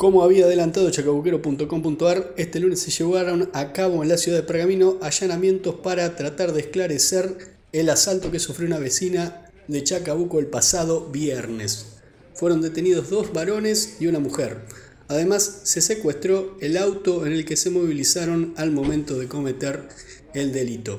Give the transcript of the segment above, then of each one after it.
Como había adelantado chacabuquero.com.ar, este lunes se llevaron a cabo en la ciudad de Pergamino allanamientos para tratar de esclarecer el asalto que sufrió una vecina de Chacabuco el pasado viernes. Fueron detenidos 2 varones y una mujer. Además, se secuestró el auto en el que se movilizaron al momento de cometer el delito.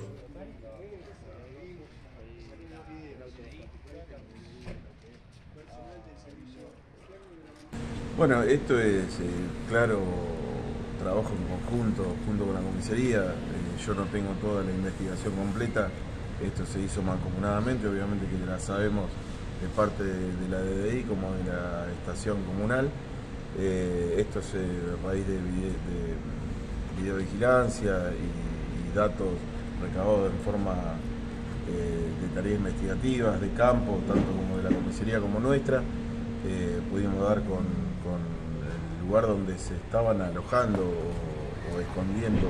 Bueno, esto es claro trabajo en conjunto, junto con la comisaría. Yo no tengo toda la investigación completa, esto se hizo mancomunadamente, obviamente que la sabemos de parte de la DDI como de la estación comunal. Esto es a raíz de videovigilancia y datos recabados en forma de tareas investigativas, de campo, tanto como de la comisaría como nuestra. Pudimos dar con el lugar donde se estaban alojando o escondiendo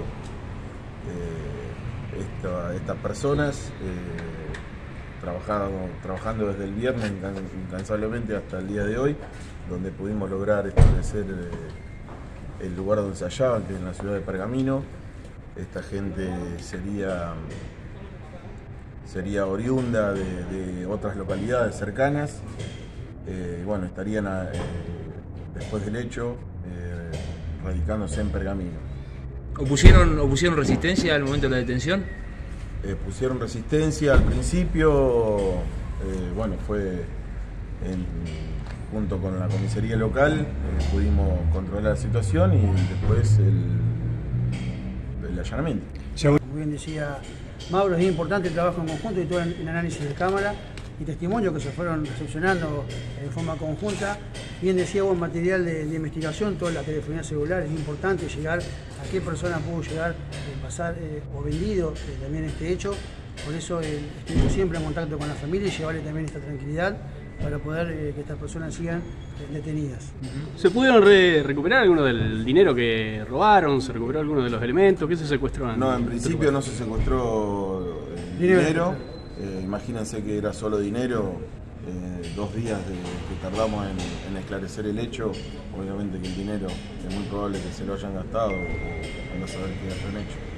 estas personas, trabajando desde el viernes incansablemente hasta el día de hoy, donde pudimos lograr establecer el lugar donde se hallaban, que es en la ciudad de Pergamino. Esta gente sería oriunda de otras localidades cercanas. Bueno, estarían después del hecho radicándose en Pergamino. ¿Opusieron resistencia al momento de la detención? Pusieron resistencia al principio, bueno, fue junto con la comisaría local, pudimos controlar la situación y después el allanamiento. Como bien decía Mauro, es importante el trabajo en conjunto y todo el análisis de cámara y testimonios que se fueron recepcionando en forma conjunta. Bien decía vos, material de investigación, toda la telefonía celular, es importante llegar a qué persona pudo llegar, pasar o vendido también este hecho. Por eso estuvimos siempre en contacto con la familia y llevarle también esta tranquilidad para poder que estas personas sigan detenidas. ¿Se pudieron recuperar alguno del dinero que robaron? ¿Se recuperó alguno de los elementos? ¿Qué se secuestró? No, en principio no se secuestró dinero. Imagínense que era solo dinero. 2 días que tardamos en esclarecer el hecho. Obviamente que el dinero es muy probable que se lo hayan gastado o no saber qué hayan hecho.